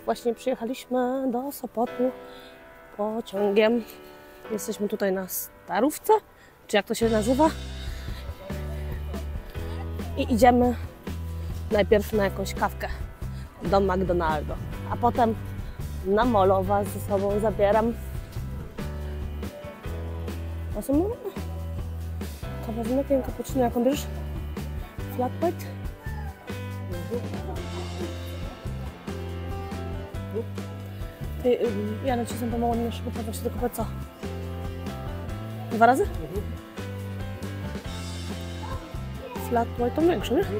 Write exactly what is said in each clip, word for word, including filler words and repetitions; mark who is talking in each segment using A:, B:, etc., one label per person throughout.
A: Właśnie przyjechaliśmy do Sopotu pociągiem. Jesteśmy tutaj na Starówce, czy jak to się nazywa. I idziemy najpierw na jakąś kawkę do McDonaldo, a potem na molo. Was ze sobą zabieram. A co mówię? Kawa z mlekiem, cappuccino, jaką bierzesz? Flat white? Ty, ja nacisnę pomału na szybko, patrzę się do kupy, co? Dwa razy? Flat white to większe, nie?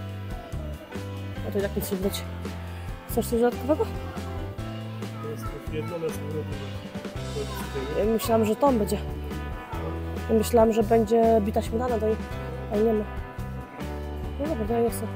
A: A to i tak nic nie być. Chcesz coś dodatkowego? Ja myślałam, że to będzie. Ja myślałam, że będzie bita śmietana do niej, ale nie ma. No dobra, to ja nie chcę.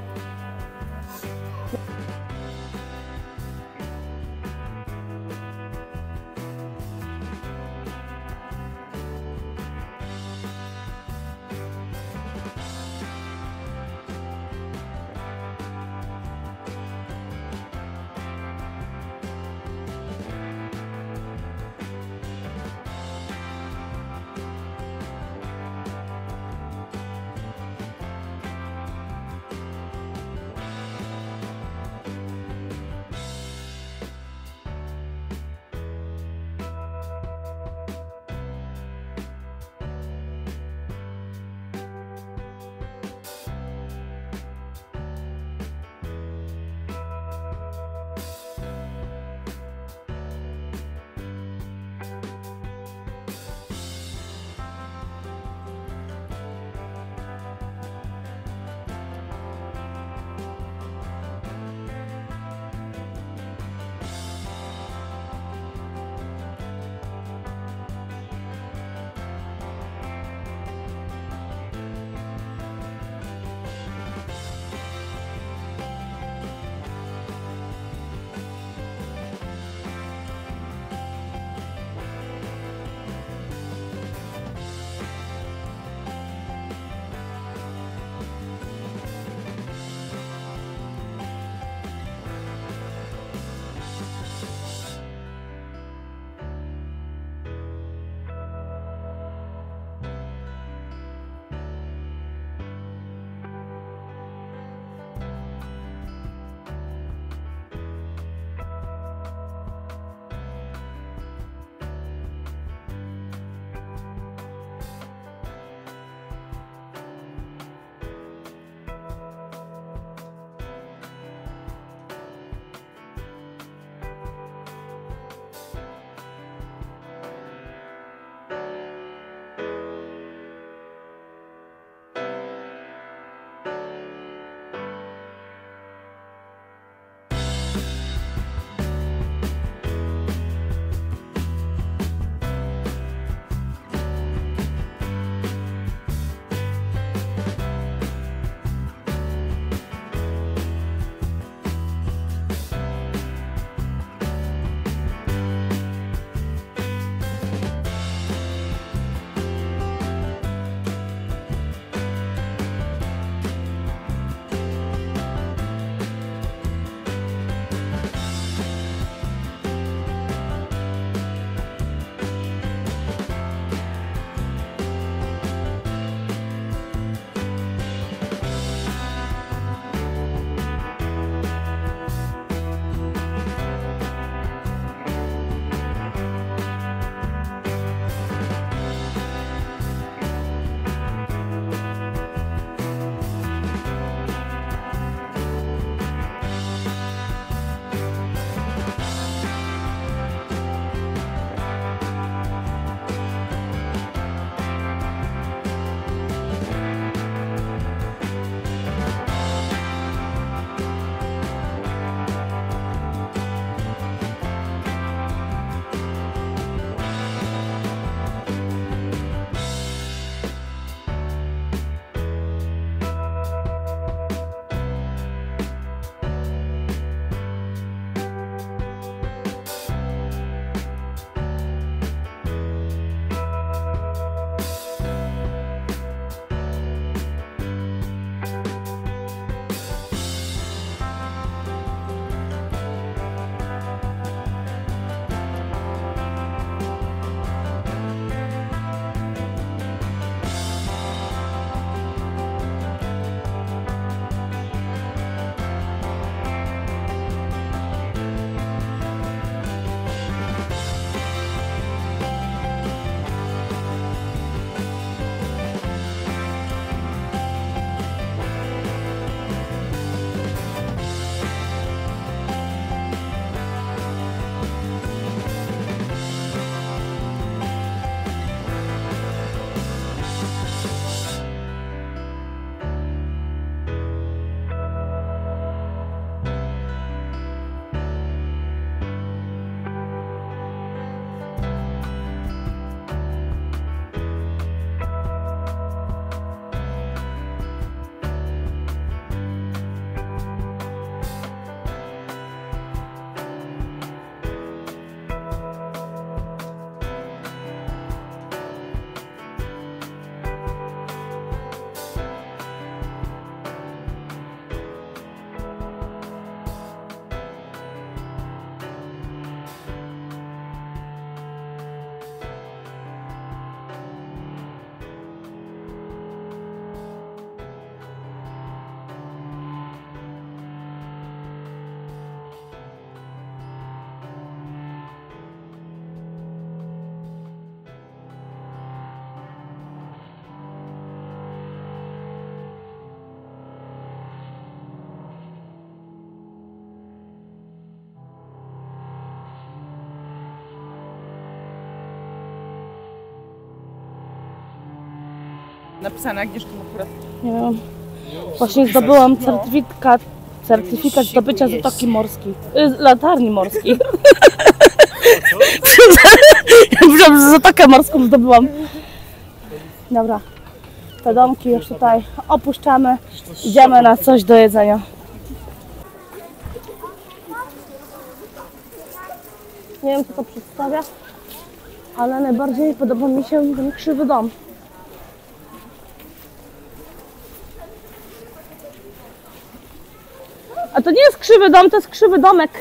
B: Napisane Agnieszką akurat.
A: Nie wiem. Właśnie zdobyłam certyfikat, certyfikat zdobycia Zatoki Morskiej. Y, latarni morskiej. Dobrze, że Zatokę Morską zdobyłam. Dobra. Te domki już tutaj opuszczamy. Idziemy na coś do jedzenia. Nie wiem, co to przedstawia, ale najbardziej podoba mi się ten krzywy dom. A to nie jest krzywy dom, to jest krzywy domek.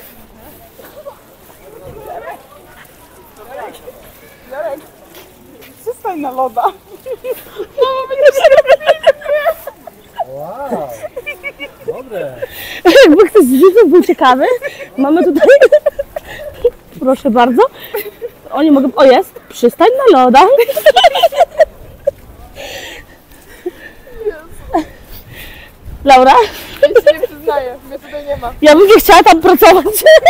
B: Jarek, przestań na loda.
C: Wow, dobre.
A: Jakby ktoś z widzów był ciekawy, mamy tutaj, proszę bardzo, oni mogą, o jest, przystań na loda. Laura?
B: Ja się nie przyznaję, mnie tutaj nie ma.
A: Ja bym nie chciała tam pracować.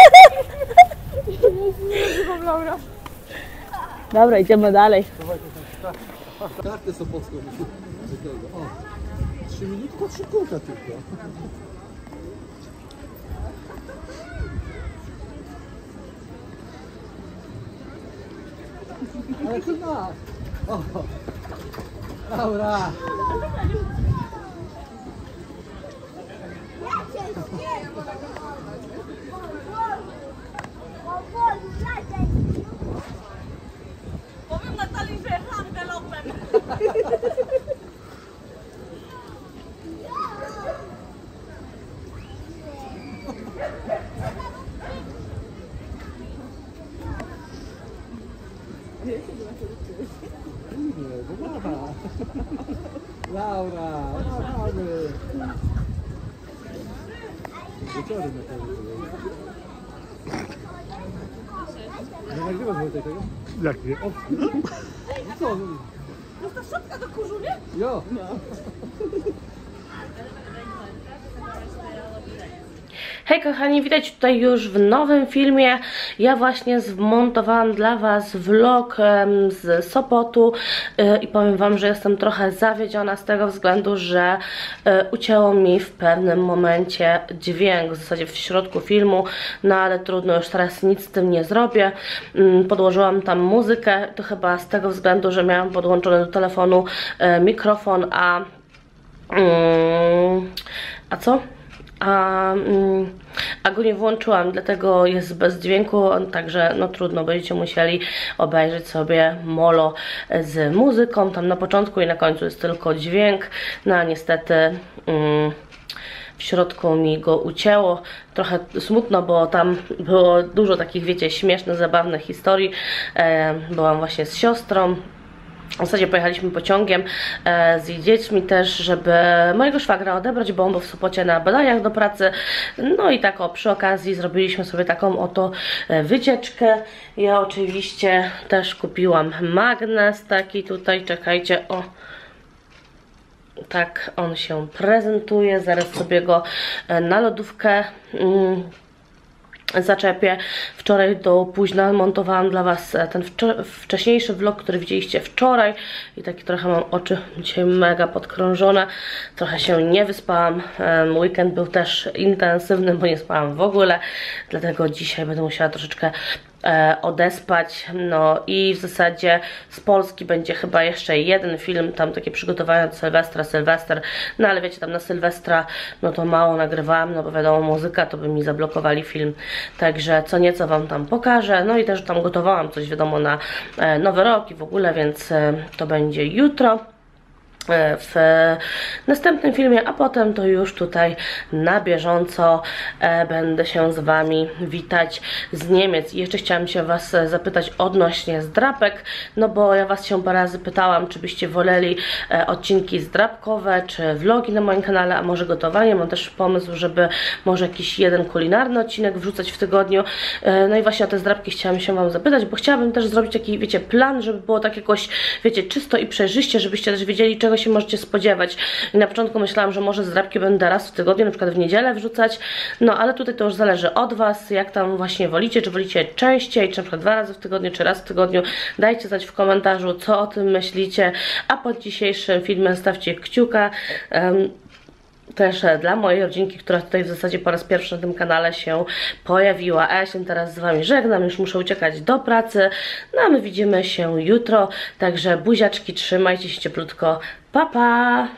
B: Żywam Laura.
A: Dobra, idziemy dalej.
C: Kartę Sopocką. O, trzy minuty, to trzy kółka tylko. Ale to na. O, Laura.
A: Powiem Natalii, że jechałam galopem.
C: Laura, mamy. Wieczory na pewno. Nie nagrywasz Wojtek tego?
D: Jak nie?
C: O, no co?
A: Jest to szczotka do kurzu, nie?
C: Jo.
A: Hej kochani, witajcie tutaj już w nowym filmie. Ja właśnie zmontowałam dla Was vlog z Sopotu i powiem Wam, że jestem trochę zawiedziona z tego względu, że ucięło mi w pewnym momencie dźwięk, w zasadzie w środku filmu, no ale trudno, już teraz nic z tym nie zrobię. Podłożyłam tam muzykę, to chyba z tego względu, że miałam podłączony do telefonu mikrofon, a... a co? A, a go nie włączyłam, dlatego jest bez dźwięku, także no trudno, będziecie musieli obejrzeć sobie molo z muzyką, tam na początku i na końcu jest tylko dźwięk, no a niestety mm, w środku mi go ucięło, trochę smutno, bo tam było dużo takich, wiecie, śmiesznych, zabawnych historii, e, byłam właśnie z siostrą. W zasadzie pojechaliśmy pociągiem e, z jej dziećmi też, żeby mojego szwagra odebrać, bo on był w Sopocie na badaniach do pracy. No i tak o, przy okazji zrobiliśmy sobie taką oto e, wycieczkę. Ja oczywiście też kupiłam magnes taki tutaj, czekajcie, o. Tak on się prezentuje, zaraz sobie go e, na lodówkę mm, zaczepię. Wczoraj do późna montowałam dla Was ten wcześniejszy vlog, który widzieliście wczoraj i taki trochę mam oczy dzisiaj mega podkrążone, trochę się nie wyspałam, weekend był też intensywny, bo nie spałam w ogóle, dlatego dzisiaj będę musiała troszeczkę E, odespać, no i w zasadzie z Polski będzie chyba jeszcze jeden film, tam takie przygotowania do Sylwestra, Sylwester, no ale wiecie, tam na Sylwestra no to mało nagrywałam, no bo wiadomo, muzyka, to by mi zablokowali film, także co nieco Wam tam pokażę, no i też tam gotowałam coś, wiadomo, na e, Nowy Rok i w ogóle, więc e, to będzie jutro w następnym filmie, a potem to już tutaj na bieżąco e, będę się z Wami witać z Niemiec. I jeszcze chciałam się Was zapytać odnośnie zdrapek, no bo ja Was się parę razy pytałam, czy byście woleli e, odcinki zdrapkowe, czy vlogi na moim kanale, a może gotowanie. Mam też pomysł, żeby może jakiś jeden kulinarny odcinek wrzucać w tygodniu. E, no i właśnie o te zdrapki chciałam się Wam zapytać, bo chciałabym też zrobić taki, wiecie, plan, żeby było tak jakoś, wiecie, czysto i przejrzyście, żebyście też wiedzieli, czego się możecie spodziewać. I na początku myślałam, że może zdrabki będę raz w tygodniu, na przykład w niedzielę wrzucać, no ale tutaj to już zależy od Was, jak tam właśnie wolicie, czy wolicie częściej, czy na przykład dwa razy w tygodniu, czy raz w tygodniu. Dajcie znać w komentarzu, co o tym myślicie, a pod dzisiejszym filmem stawcie kciuka. Um, też dla mojej rodzinki, która tutaj w zasadzie po raz pierwszy na tym kanale się pojawiła. A ja się teraz z Wami żegnam, już muszę uciekać do pracy, no a my widzimy się jutro, także buziaczki, trzymajcie się cieplutko, pa pa!